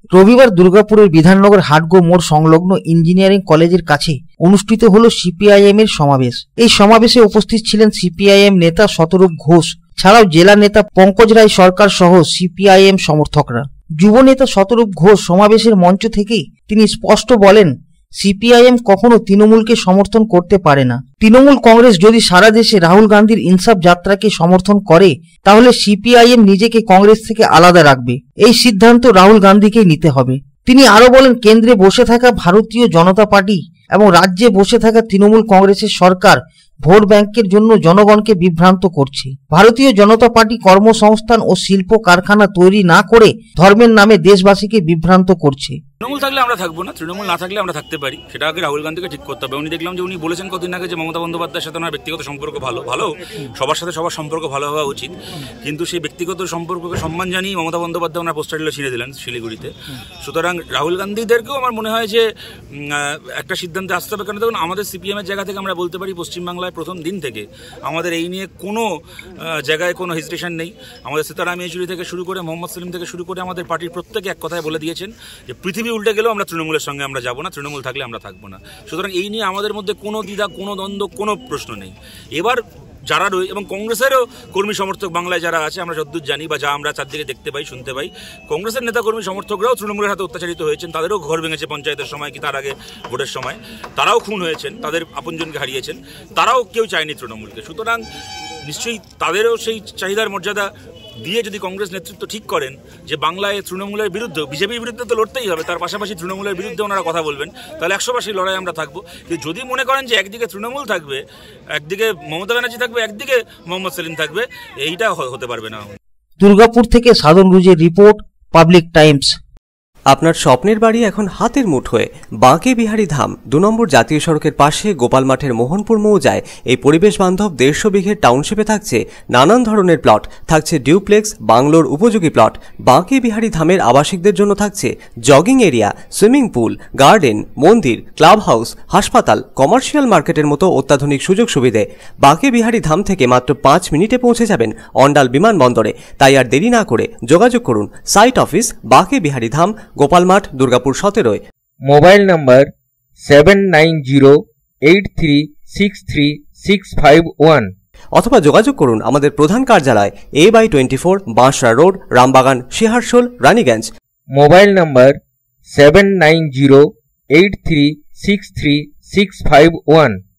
রবিবার দুর্গাপুরের বিধাননগর হাটগো মোড় সংলগ্ন ইঞ্জিনিয়ারিং কলেজের কাছে অনুষ্ঠিত হলো সিপিআইএম এর সমাবেশ। এই সমাবেশে উপস্থিত ছিলেন সিপিআইএম নেতা শতরূপ ঘোষ ছাড়াও জেলা নেতা পঙ্কজ রায় সরকার সহ সিপিআইএম সমর্থকরা। যুব নেতা শতরূপ ঘোষ সমাবেশের মঞ্চ থেকেই তিনি স্পষ্ট বলেন, সিপিআইএম কখনো তৃণমূলকে সমর্থন করতে পারে না। তৃণমূল কংগ্রেস যদি সারা দেশে রাহুল গান্ধীর ইনসাফ যাত্রাকে সমর্থন করে তাহলে সিপিআইএম নিজেকে কংগ্রেস থেকে আলাদা রাখবে। এই সিদ্ধান্ত রাহুল গান্ধীকেই নিতে হবে। তিনি আরো বলেন, কেন্দ্রে বসে থাকা ভারতীয় জনতা পার্টি এবং রাজ্যে বসে থাকা তৃণমূল কংগ্রেসের সরকার ভোট ব্যাংকের জন্য জনগণকে বিভ্রান্ত করছে। ভারতীয় জনতা পার্টি কর্মসংস্থান ও শিল্প কারখানা তৈরি না করে ধর্মের নামে দেশবাসীকে বিভ্রান্ত করছে। তৃণমূল থাকলে আমরা থাকবো না, তৃণমূল না থাকলে আমরা থাকতে পারি, সেটা আগে রাহুল গান্ধীকে ঠিক করতে হবে। উনি দেখলাম যে উনি বলেছেন কদিন আগে যে মমতা বন্দ্যোপাধ্যায়ের সাথে ওনার ব্যক্তিগত সম্পর্ক ভালো, সবার সাথে সবার সম্পর্ক ভালো হওয়া উচিত, কিন্তু সেই ব্যক্তিগত সম্পর্ককে সম্মান জানিয়ে মমতা বন্দ্যোপাধ্যায় ওনার পোস্টারগুলো ছিঁড়ে দিলেন শিলিগুড়িতে। সুতরাং রাহুল গান্ধীদেরকেও আমার মনে হয় যে একটা সিদ্ধান্তে আসতে হবে। কারণ দেখুন, আমাদের সিপিএমের জায়গা থেকে আমরা বলতে পারি পশ্চিমবাংলায় প্রথম দিন থেকে আমাদের এই নিয়ে কোনো জায়গায় কোনো হেজিটেশন নেই। আমাদের সীতারাম ইয়েচুরি থেকে শুরু করে মোহাম্মদ সেলিম থেকে শুরু করে আমাদের পার্টির প্রত্যেকে এক কথায় বলে দিয়েছেন যে পৃথিবী উল্টে গেলেও আমরা তৃণমূলের সঙ্গে আমরা যাবো না, তৃণমূল থাকলে আমরা থাকবো না। সুতরাং এই নিয়ে আমাদের মধ্যে কোনো দ্বিধা, কোনো দ্বন্দ্ব, কোনো প্রশ্ন নেই। এবার যারা রয়েছে এবং কংগ্রেসেরও কর্মী সমর্থক বাংলায় যারা আছে, আমরা যতদূর জানি বা যা আমরা চারদিকে দেখতে পাই, শুনতে পাই, কংগ্রেসের নেতা কর্মী সমর্থকরাও তৃণমূলের হাতে অত্যাচারিত হয়েছেন। তাদেরও ঘর ভেঙেছে পঞ্চায়েতের সময় কি তার আগে ভোটের সময়, তারাও খুন হয়েছেন, তাদের আপনজনকে হারিয়েছেন, তারাও কেউ চায়নি তৃণমূলকে। সুতরাং নিশ্চয়ই তাদেরও সেই চাহিদার মর্যাদা দিয়ে যদি কংগ্রেস নেতৃত্ব ঠিক করেন যে বাংলায় তৃণমূলের বিরুদ্ধে, বিজেপির বিরুদ্ধে তো লড়তেই হবে, তার পাশাপাশি তৃণমূলের বিরুদ্ধে ওনারা কথা বলবেন, তাহলে 100% লড়াই আমরা থাকবো। কিন্তু যদি মনে করেন যে একদিকে তৃণমূল থাকবে, একদিকে মমতা ব্যানার্জি থাকবে, একদিকে মোহাম্মদ সেলিম থাকবে, এইটা হতে পারবে না। দুর্গাপুর থেকে সাধন রুজের রিপোর্ট, পাবলিক টাইমস। আপনার স্বপ্নের বাড়ি এখন হাতের মুঠোয়। বাঁকে বিহারী ধাম 2 নম্বর জাতীয় সড়কের পাশে গোপাল মাঠের মোহনপুর মৌজায় এই পরিবেশ বান্ধব 150 বিঘের টাউনশিপে থাকছে নানান ধরনের প্লট, থাকছে ডিউপ্লেক্স, বাংলোর উপযোগী প্লট। বাঁকে বিহারী ধামের আবাসিকদের জন্য থাকছে jogging area, swimming pool, garden, মন্দির, ক্লাব হাউস, হাসপাতাল, কমার্শিয়াল মার্কেটের মতো অত্যাধুনিক সুযোগ সুবিধে। বাঁকে বিহারী ধাম থেকে মাত্র 5 মিনিটে পৌঁছে যাবেন অন্ডাল বিমানবন্দরে। তাই আর দেরি না করে যোগাযোগ করুন site office Banke Bihari Dham, Gopalmath, Durgapur 17। Mobile number 7908363651 অথবা যোগাযোগ করুন আমাদের প্রধান কার্যালয় A/24 Bansra road, Rambagan, Searsole, Raniganj. Mobile number 7908363651।